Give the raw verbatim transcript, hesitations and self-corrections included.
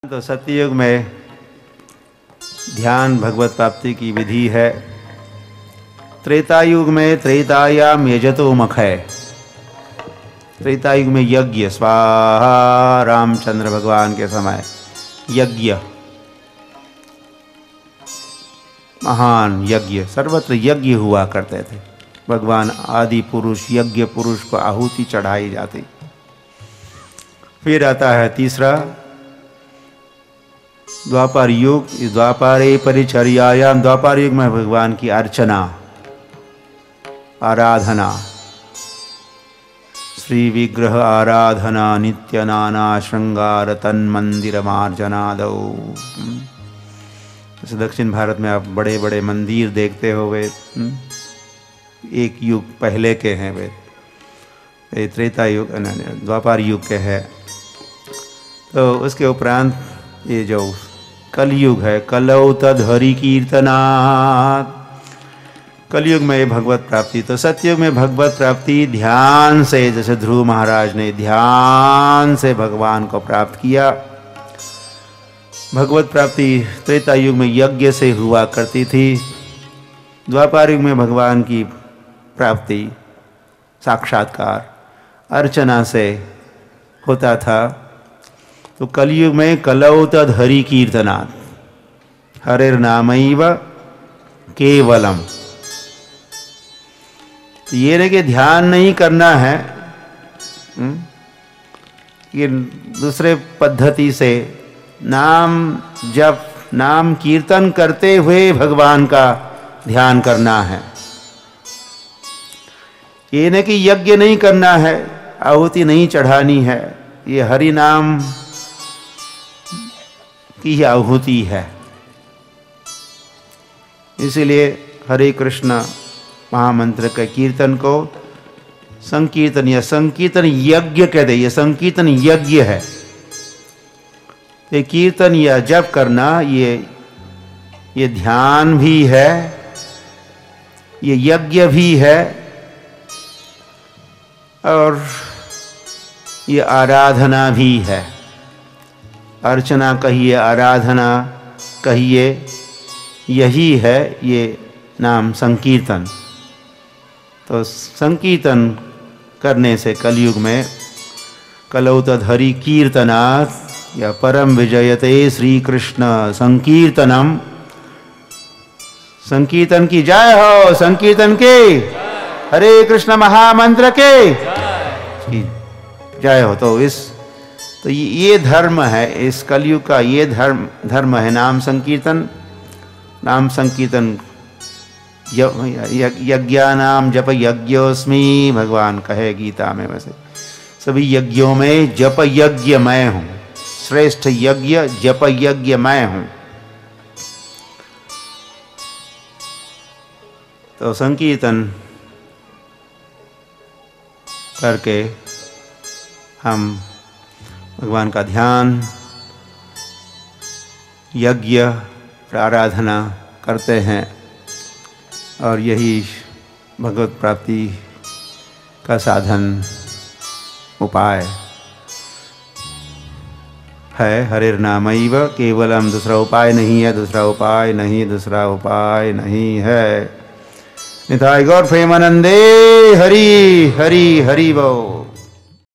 तो सत्ययुग में ध्यान भगवत प्राप्ति की विधि है। त्रेता युग में त्रेतायाम यजतो मखय, त्रेता युग में यज्ञ स्वाहा, रामचंद्र भगवान के समय यज्ञ, महान यज्ञ, सर्वत्र यज्ञ हुआ करते थे। भगवान आदि पुरुष यज्ञ पुरुष को आहुति चढ़ाई जाती। फिर आता है तीसरा द्वापर युग। इस द्वापारे परिचर्यायाम, द्वापर युग में भगवान की अर्चना, आराधना, श्री विग्रह आराधना, नित्य नाना श्रृंगार तन मंदिर मार्जनादौ। जैसे दक्षिण भारत में आप बड़े बड़े मंदिर देखते हो, वे एक युग पहले के हैं, वे त्रेता युग द्वापर युग के हैं। तो उसके उपरांत ये जो कलयुग है, कलौ तद हरि कीर्तनात्, कलयुग में भगवत प्राप्ति। तो सतयुग में भगवत प्राप्ति ध्यान से, जैसे ध्रुव महाराज ने ध्यान से भगवान को प्राप्त किया। भगवत प्राप्ति त्रेता युग में यज्ञ से हुआ करती थी। द्वापर युग में भगवान की प्राप्ति साक्षात्कार अर्चना से होता था। तो कलयुग में कलौ तद हरि कीर्तनात्, हरिर्नामैव केवलम। तो ये नहीं कि ध्यान नहीं करना है, ये दूसरे पद्धति से नाम जप, नाम कीर्तन करते हुए भगवान का ध्यान करना है। ये नहीं कि यज्ञ नहीं करना है, आहुति नहीं चढ़ानी है, ये हरि नाम की आहुति है। इसीलिए हरे कृष्ण महामंत्र के कीर्तन को संकीर्तन या संकीर्तन यज्ञ कहते हैं। ये संकीर्तन यज्ञ है। ये कीर्तन या जप करना, ये ये ध्यान भी है, ये यज्ञ भी है, और ये आराधना भी है। अर्चना कहिए, आराधना कहिए, यही है ये नाम संकीर्तन। तो संकीर्तन करने से कलयुग में कलौ तद हरि कीर्तनात् या परम विजयते श्री कृष्ण संकीर्तनम। संकीर्तन की जय हो, संकीर्तन के हरे कृष्ण महामंत्र के जय हो। तो इस तो ये धर्म है, इस कलयुग का ये धर्म धर्म है नाम संकीर्तन। नाम संकीर्तन यज्ञानाम जप यज्ञोस्मि, भगवान कहे गीता में। वैसे सभी यज्ञों में जप यज्ञ मैं हूँ, श्रेष्ठ यज्ञ जप यज्ञ मैं हूँ। तो संकीर्तन करके हम भगवान का ध्यान, यज्ञ, आराधना करते हैं, और यही भगवत प्राप्ति का साधन उपाय है। हरिर्नामैव केवलम, दूसरा उपाय नहीं है, दूसरा उपाय नहीं, दूसरा उपाय नहीं है। निताय गौर प्रेमानंदे हरि हरि हरि बोल।